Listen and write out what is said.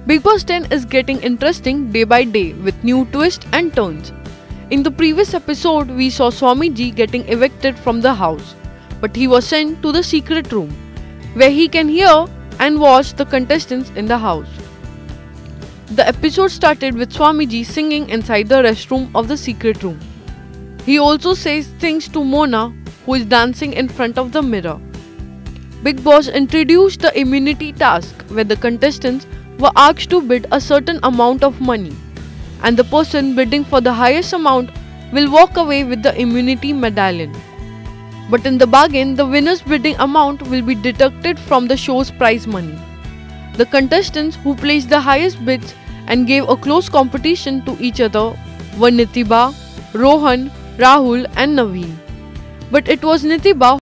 Bigg Boss 10 is getting interesting day by day with new twists and turns. In the previous episode, we saw Swamiji getting evicted from the house, but he was sent to the secret room, where he can hear and watch the contestants in the house. The episode started with Swamiji singing inside the restroom of the secret room. He also says things to Mona, who is dancing in front of the mirror. Bigg Boss introduced the immunity task, where the contestants were asked to bid a certain amount of money, and the person bidding for the highest amount will walk away with the immunity medallion. But in the bargain, the winner's bidding amount will be deducted from the show's prize money. The contestants who placed the highest bids and gave a close competition to each other were Nitiba, Rohan, Rahul and Naveen. But it was Nitiba